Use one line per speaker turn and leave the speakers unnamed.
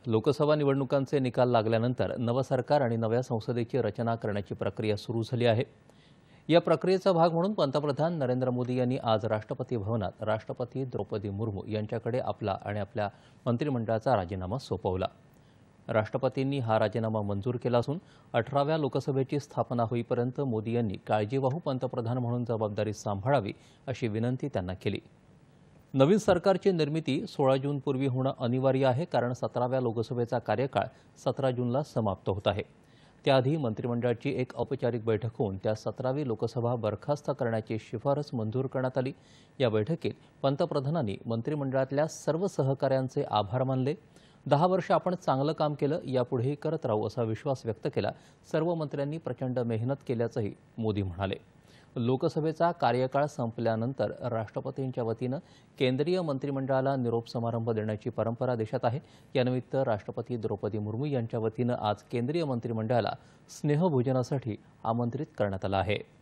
लोकसभा निवडणुकांचे निकाल लागल्यानंतर नवं सरकार आणि नव्या संसदेची रचना करण्याची प्रक्रिया सुरू झाली आहे। या प्रक्रियेचा भाग म्हणून पंतप्रधान नरेंद्र मोदी यांनी आज राष्ट्रपती भवनात राष्ट्रपती द्रौपदी मुर्मू यांच्याकडे आपला आणि आपल्या मंत्रिमंडळाचा राजीनामा सोपवला। राष्ट्रपतींनी हा राजीनामा मंजूर केला असून 18व्या लोकसभेची स्थापना होईपर्यंत मोदी यांनी काळजीवाहू पंतप्रधान म्हणून जबाबदारी सांभाळावी अशी विनंती त्यांना केली। नवीन सरकारची निर्मिती 16 जूनपूर्वी होणं अनिवार्य आहे, कारण 17व्या लोकसभेचा कार्यकाळ 17 जूनला समाप्त होत आहे। त्याआधी मंत्रिमंडळाची एक औपचारिक बैठक होऊन त्या 17वी लोकसभा बरखास्त करण्याची शिफारस मंजूर करण्यात आली। या बैठकीत पंतप्रधानांनी मंत्रिमंडळातल्या सर्व सहकाऱ्यांचे आभार मानले। 10 वर्ष आपण चांगलं काम केलं, यापुढेही करत राहू असा विश्वास व्यक्त केला। सर्व मंत्र्यांनी प्रचंड मेहनत केल्याचंही मोदी म्हणाले। लोकसभेचा कार्यकाळ संपल्यानंतर राष्ट्रपतींच्या वतीनं केंद्रीय मंत्रिमंडळाला निरोप समारंभ देण्याची परंपरा देशात आहे। यानिमित्त राष्ट्रपती द्रौपदी मुर्मू यांच्या वतीनं आज केंद्रीय मंत्रिमंडळाला स्नेहभोजनासाठी आमंत्रित करण्यात आलं आहे।